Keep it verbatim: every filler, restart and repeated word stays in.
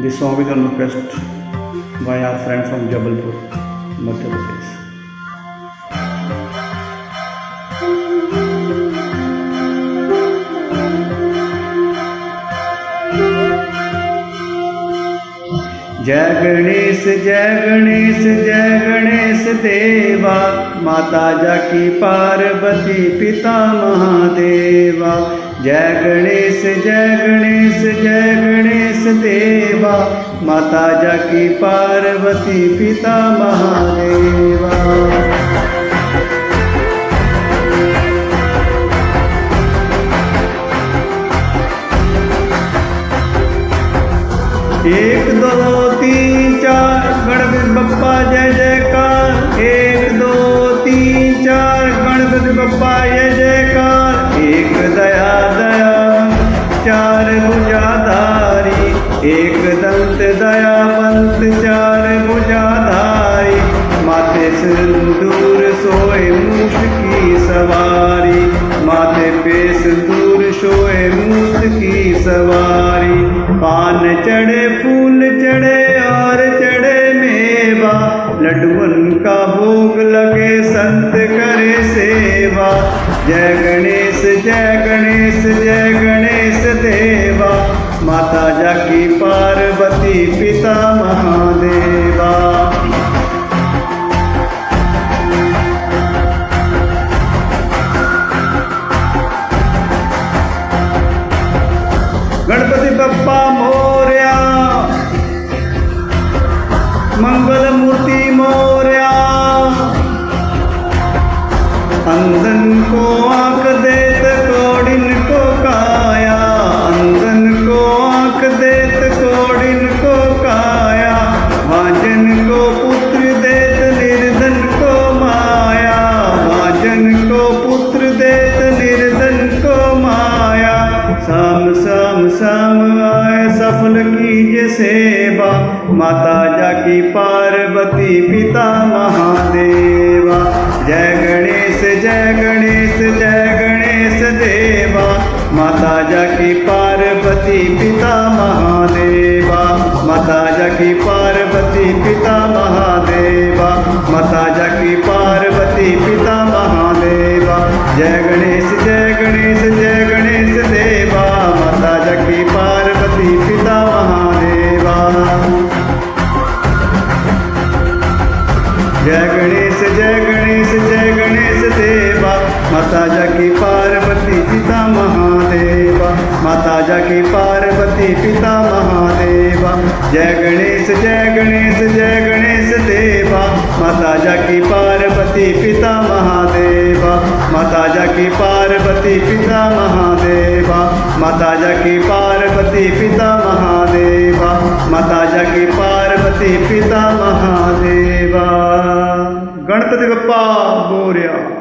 This song is on request by our friend from Jabalpur, Madhya Pradesh. जय गणेश जय गणेश जय गणेश देवा, माता जाकी पार्वती पिता महादेवा। जय गणेश जय गणेश जय गणेश देवा, माता जाकी पार्वती पिता महादेवा। एक दो तीन चार गणपति बप्पा जय जयकार। एक दो तीन चार गणपति बप्पा जय जयकार। एक दया दया चार भुजाधारी, एक दंत दयावंत चार भुजाधारी। माथे सिंदूर सोए मूष की सवारी, माथे पे सिंदूर सोए मूष की सवारी। पान चढ़े फूल चढ़े और चढ़े मेवा, लड्डुअन का भोग लगे संत करे सेवा। जय गणेश जय गणेश जय गणेश देवा, माता जाकी पार्वती पिता महादेवा। गणपति बप्पा मोरया, मंगल मूर्ति मोरया। अंधन को आंख देत कोडिन को काया, अंधन को आंख देत कोडिन को काया। भाजन को पुत्र देत निर्धन को माया, भाजन को पुत्र देत निर्धन को माया। साम साम साम आए सफल कीजिए सेवा, माता जाकी पार्वती पिता महादेवा। जय गणेश जय गणेश जय गणेश देवा, माता जाकी पार्वती पिता महादेवा। माता जाकी पार्वती पिता महादेवा, माता जाकी पार्वती पिता महादेवा। जय गणेश जय गणेश जय गणेश देवा, माता जाकी पार्वती पिता महादेवा। जय गणेश जय गणेश जय गणेश देवा, माता जाकी पार्वती पिता महादेवा। माता जाकी पार्वती पिता महादेवा। जय गणेश जय गणेश जय गणेश देवा, माता जाकी पार्वती पिता महादेवा। माता जाकी पार्वती पिता महादेवा। माता जाकी पार्वती पिता महादेवा। माता जाकी पार्वती पिता महादेवा। गणपति बप्पा मोरया।